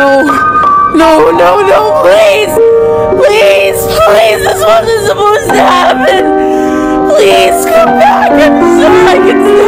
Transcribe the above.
No. No, no, no, please! Please, please, this wasn't supposed to happen! Please, come back, I'm sorry, I can